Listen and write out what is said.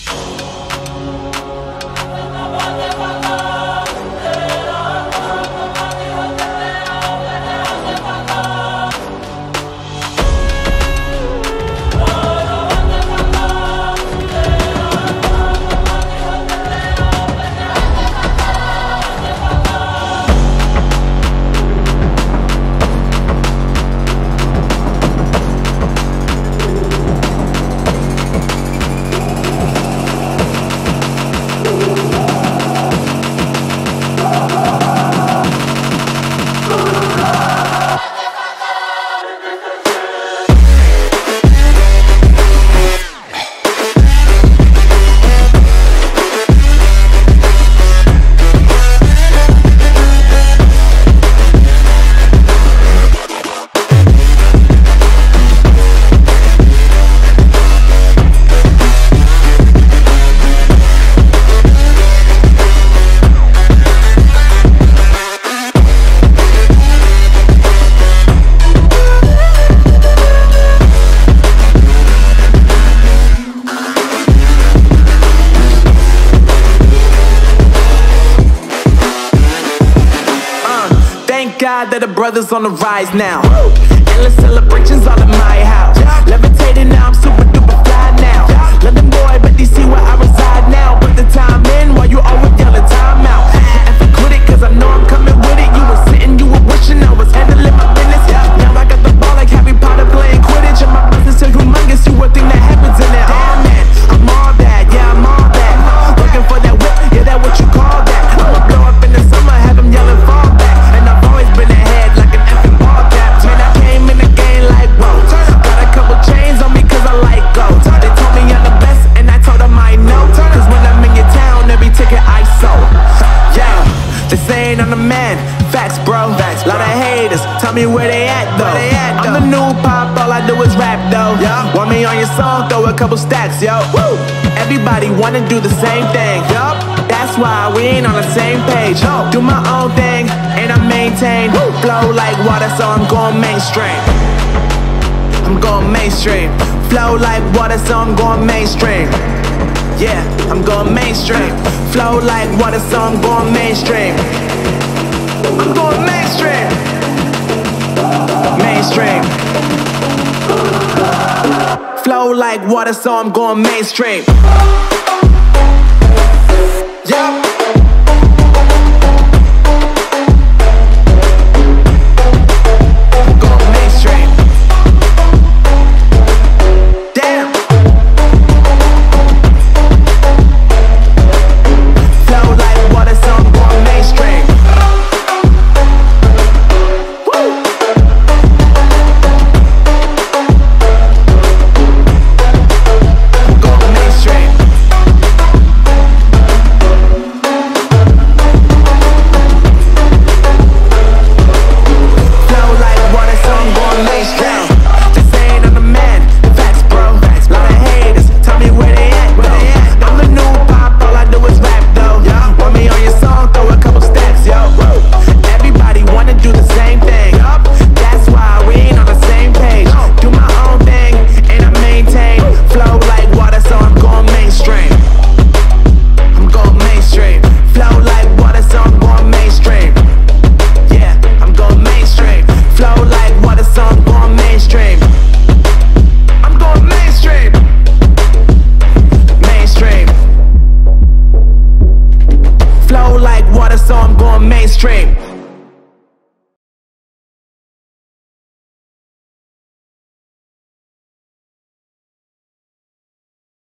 Thank God that the brothers on the rise now. Endless celebrations all in my house. Levitating now, I'm super duper fly now. London boy, but they see where I reside now. Put the time in while you always yelling time out. And for quit it, cause I know I'm coming with it. You were sitting, you were wishing I was handling my business. Now I got the ball like Harry Potter playing Quidditch. And my business is humongous, you would think that happens in it. Oh man, I'm all that, yeah, I'm all that. Looking for that whip, yeah, that what you call that. I'ma blow up in the summer, have them yelling fall back. Been ahead like an effing ball cap. Man, I came in the game like whoa. Got a couple chains on me cause I like gold. They told me I'm the best and I told them I know. Cause when I'm in your town, every ticket I sold. Yeah, they saying I'm the man. Facts, bro. Lot of haters, tell me where they at though. I'm the new pop, all I do is rap though. Want me on your song, throw a couple stacks, yo. Woo! Everybody wanna do the same thing. Yup, that's why we ain't on the same page. Do my own thing and I maintain. Flow like water, so I'm going mainstream. I'm going mainstream. Flow like water, so I'm going mainstream. Yeah, I'm going mainstream. Flow like water, so I'm going mainstream. I'm going mainstream. Mainstream. Flow like water, so I'm going mainstream. Yeah. So I'm going mainstream.